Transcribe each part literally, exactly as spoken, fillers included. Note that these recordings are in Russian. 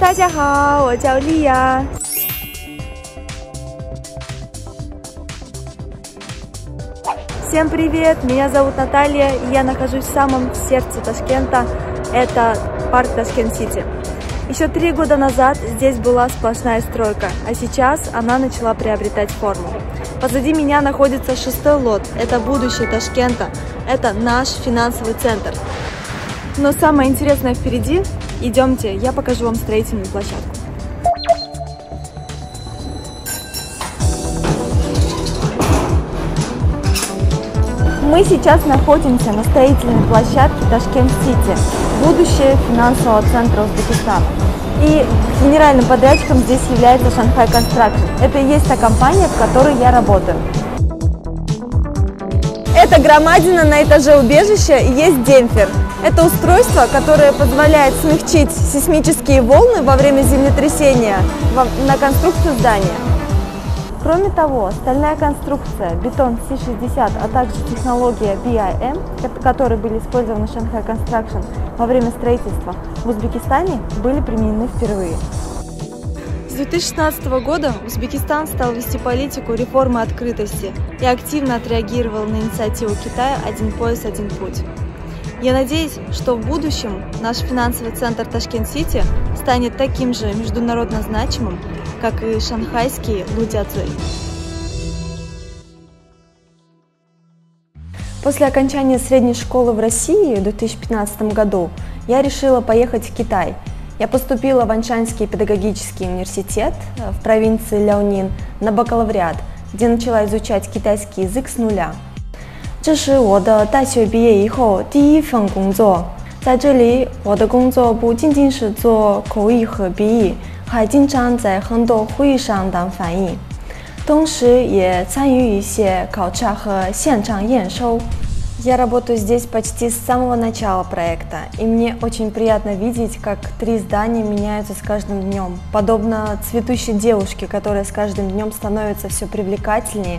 大家好，我叫莉亚。Всем привет, меня зовут Наталья, и я нахожусь в самом сердце Ташкента, это парк Ташкент-Сити. Еще три года назад здесь была сплошная стройка, а сейчас она начала приобретать форму. Позади меня находится шестой лот, это будущее Ташкента, это наш финансовый центр. Но самое интересное впереди, идемте, я покажу вам строительную площадку. Мы сейчас находимся на строительной площадке Ташкент-Сити, будущее финансового центра Узбекистана. И генеральным подрядчиком здесь является Shanghai Construction. Это и есть та компания, в которой я работаю. Эта громадина на этаже убежища и есть демпфер. Это устройство, которое позволяет смягчить сейсмические волны во время землетрясения на конструкцию здания. Кроме того, стальная конструкция, бетон си шестьдесят, а также технология би ай эм, которые были использованы в Shanghai Construction во время строительства в Узбекистане, были применены впервые. С две тысячи шестнадцатого года Узбекистан стал вести политику реформы открытости и активно отреагировал на инициативу Китая «Один пояс, один путь». Я надеюсь, что в будущем наш финансовый центр Ташкент-Сити станет таким же международно значимым, как и шанхайский Лудзяцзы. После окончания средней школы в России в две тысячи пятнадцатом году я решила поехать в Китай. Я поступила в Аншанский педагогический университет в провинции Ляонин на бакалавриат, где начала изучать китайский язык с нуля. 这是我的大学毕业以后第一份工作，在这里我的工作不仅仅是做口译和笔译，还经常在很多会议上当翻译，同时也参与一些考察和现场验收。 Я работаю здесь почти с самого начала проекта, и мне очень приятно видеть, как три здания меняются с каждым днем, подобно цветущей девушке, которая с каждым днем становится все привлекательнее.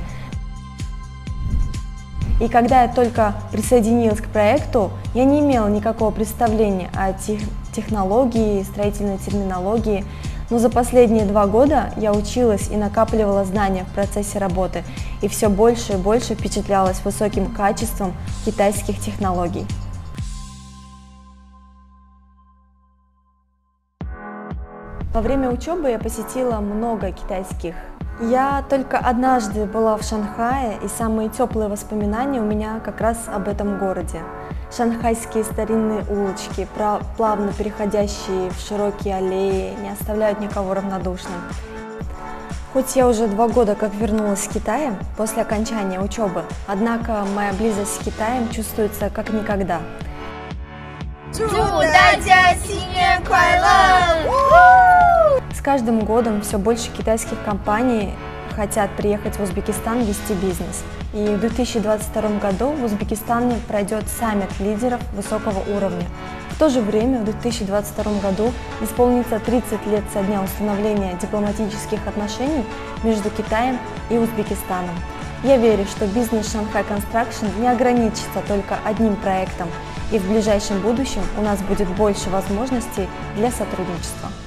И когда я только присоединилась к проекту, я не имела никакого представления о тех, технологии, строительной терминологии, но за последние два года я училась и накапливала знания в процессе работы, и все больше и больше впечатлялась высоким качеством китайских технологий. Во время учебы я посетила много китайских. Я только однажды была в Шанхае, и самые теплые воспоминания у меня как раз об этом городе. Шанхайские старинные улочки, плавно переходящие в широкие аллеи, не оставляют никого равнодушным. Хоть я уже два года как вернулась с Китая после окончания учебы, однако моя близость с Китаем чувствуется как никогда. С каждым годом все больше китайских компаний хотят приехать в Узбекистан вести бизнес. И в две тысячи двадцать втором году в Узбекистане пройдет саммит лидеров высокого уровня. В то же время в две тысячи двадцать втором году исполнится тридцать лет со дня установления дипломатических отношений между Китаем и Узбекистаном. Я верю, что бизнес Shanghai Construction не ограничится только одним проектом, и в ближайшем будущем у нас будет больше возможностей для сотрудничества.